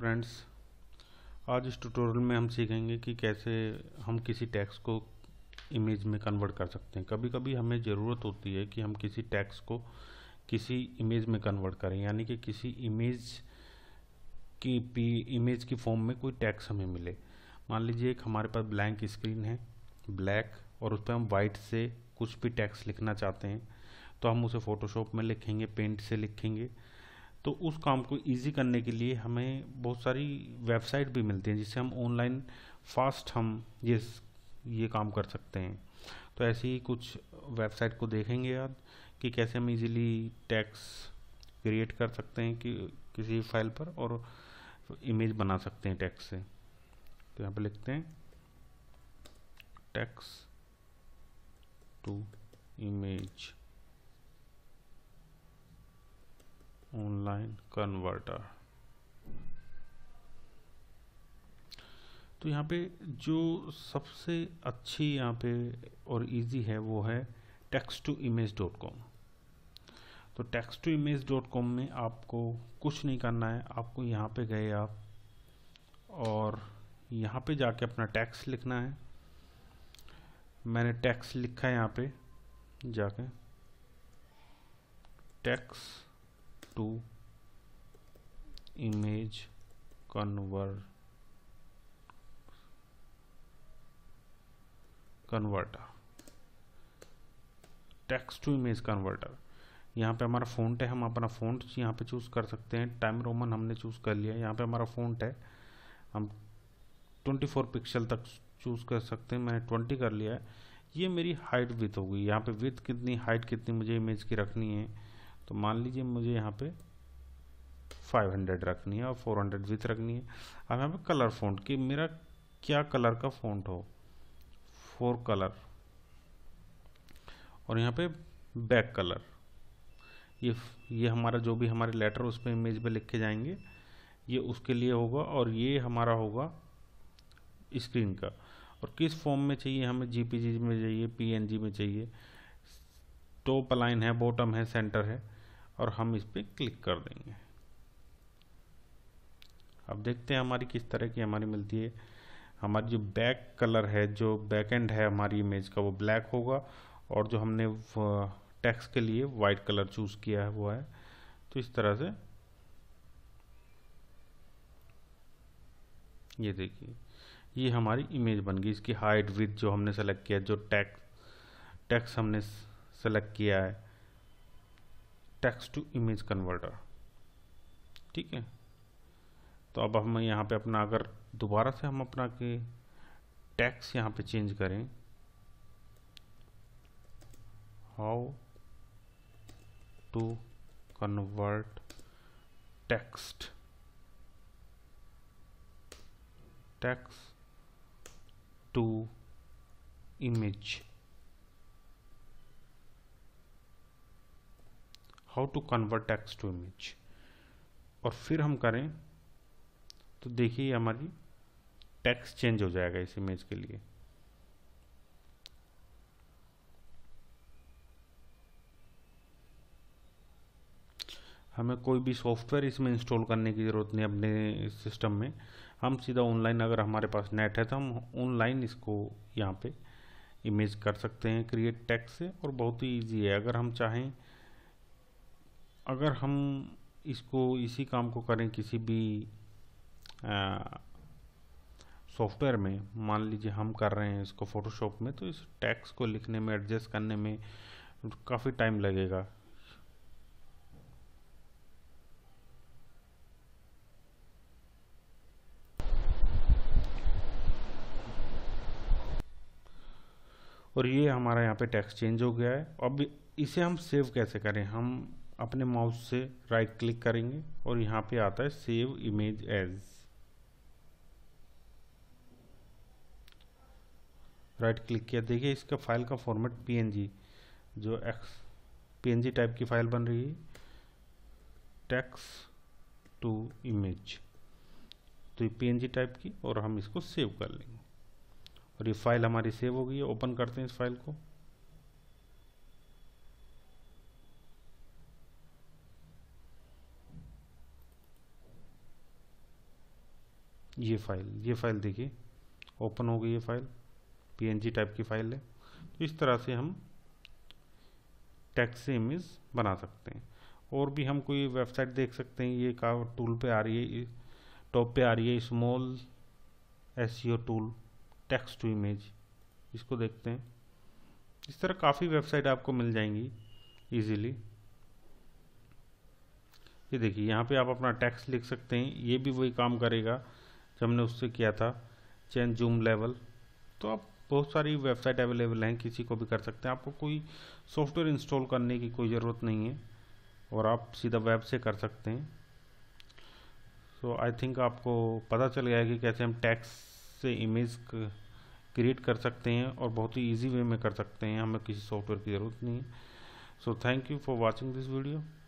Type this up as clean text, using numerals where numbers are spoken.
Friends, आज इस tutorial में हम सीखेंगे कि कैसे हम किसी टेक्स्ट को इमेज में कन्वर्ट कर सकते हैं। कभी कभी हमें ज़रूरत होती है कि हम किसी टेक्स्ट को किसी इमेज में कन्वर्ट करें, यानी कि किसी इमेज की फॉर्म में कोई टेक्स्ट हमें मिले। मान लीजिए एक हमारे पास ब्लैंक स्क्रीन है, ब्लैक, और उस पर हम वाइट से कुछ भी टेक्स्ट लिखना चाहते हैं, तो हम उसे फ़ोटोशॉप में लिखेंगे, पेंट से लिखेंगे। तो उस काम को इजी करने के लिए हमें बहुत सारी वेबसाइट भी मिलती हैं जिससे हम ऑनलाइन फास्ट हम ये काम कर सकते हैं। तो ऐसी ही कुछ वेबसाइट को देखेंगे आज कि कैसे हम इजीली टेक्स्ट क्रिएट कर सकते हैं कि किसी फाइल पर, और इमेज बना सकते हैं टेक्स्ट से। तो यहाँ पे लिखते हैं text to image online converter. तो यहाँ पे जो सबसे अच्छी यहाँ पे और इजी है वो है text2image.com। तो text2image.com में आपको कुछ नहीं करना है, आपको यहाँ पे गए आप और यहाँ पे जाके अपना टेक्स्ट लिखना है। मैंने टेक्स्ट लिखा है यहाँ पे जाके, text to image converter, text to image converter. यहाँ पे हमारा फ़ॉन्ट है, हम अपना फ़ॉन्ट यहाँ पे चूज़ कर सकते हैं। टाइम रोमन हमने चूज़ कर लिया। यहाँ पे हमारा फ़ॉन्ट है, हम 24 पिक्सल तक चूज़ कर सकते हैं। मैंने 20 कर लिया है। ये मेरी हाइट विथ हो गई। यहाँ पे विथ कितनी, हाइट कितनी मुझे इमेज की रखनी है, तो मान लीजिए मुझे यहाँ पे 500 रखनी है और 400 विथ रखनी है। अब यहाँ पे कलर फ़ॉन्ट कि मेरा क्या कलर का फ़ॉन्ट हो, 4 कलर, और यहाँ पे बैक कलर। ये हमारा जो भी हमारे लेटर उस पर इमेज पे लिखे जाएंगे, ये उसके लिए होगा, और ये हमारा होगा स्क्रीन का। और किस फॉर्म में चाहिए हमें, जीपीजी में चाहिए, पीएनजी में चाहिए, टॉप लाइन है, बॉटम है, सेंटर है, और हम इस पर क्लिक कर देंगे। अब देखते हैं हमारी किस तरह की हमारी मिलती है। हमारी जो बैक कलर है, जो बैक एंड है हमारी इमेज का, वो ब्लैक होगा, और जो हमने टेक्स्ट के लिए वाइट कलर चूज किया है वो है। तो इस तरह से ये देखिए, ये हमारी इमेज बन गई। इसकी हाइट विड्थ जो हमने सेलेक्ट किया, जो टेक्स्ट हमने सेलेक्ट किया है, टेक्स्ट टू इमेज कन्वर्टर। ठीक है, तो अब हम यहाँ पे अपना, अगर दोबारा से हम अपना के टेक्स्ट यहाँ पे चेंज करें, how to convert text to image, how to convert text to image, और फिर हम करें तो देखिए हमारी टेक्स्ट चेंज हो जाएगा इस इमेज के लिए। हमें कोई भी सॉफ्टवेयर इसमें इंस्टॉल करने की ज़रूरत नहीं अपने सिस्टम में। हम सीधा ऑनलाइन, अगर हमारे पास नेट है तो हम ऑनलाइन इसको यहाँ पे इमेज कर सकते हैं क्रिएट टेक्स्ट से, और बहुत ही इजी है। अगर हम चाहें, अगर हम इसको इसी काम को करें किसी भी सॉफ्टवेयर में, मान लीजिए हम कर रहे हैं इसको फोटोशॉप में, तो इस टेक्स्ट को लिखने में, एडजस्ट करने में काफ़ी टाइम लगेगा। और ये हमारा यहाँ पे टेक्स्ट चेंज हो गया है। अब इसे हम सेव कैसे करें, हम अपने माउस से राइट क्लिक करेंगे और यहाँ पे आता है save image as. Right click किया, देखिए इसका फाइल का फॉर्मेट पीएनजी, जो पीएनजी टाइप की फाइल बन रही है, टेक्स्ट टू इमेज। तो ये पीएनजी टाइप की, और हम इसको सेव कर लेंगे, और ये फाइल हमारी सेव हो गई है। ओपन करते हैं इस फाइल को। ये फाइल देखिए ओपन हो गई, ये फाइल PNG टाइप की फाइल है। तो इस तरह से हम टेक्स्ट से इमेज बना सकते हैं। और भी हम कोई वेबसाइट देख सकते हैं, ये का टूल पे आ रही है, टॉप पे आ रही है small SEO tool text to image, इसको देखते हैं। इस तरह काफ़ी वेबसाइट आपको मिल जाएंगी इजीली। ये देखिए यहाँ पे आप अपना टेक्स्ट लिख सकते हैं, ये भी वही काम करेगा जो हमने उससे किया था, चेंज जूम लेवल। तो आप बहुत सारी वेबसाइट अवेलेबल हैं, किसी को भी कर सकते हैं, आपको कोई सॉफ्टवेयर इंस्टॉल करने की कोई ज़रूरत नहीं है और आप सीधा वेब से कर सकते हैं। सो आई थिंक आपको पता चल गया है कि कैसे हम टेक्स्ट से इमेज क्रिएट कर सकते हैं और बहुत ही इजी वे में कर सकते हैं, हमें किसी सॉफ्टवेयर की ज़रूरत नहीं है। So thank you for watching this video.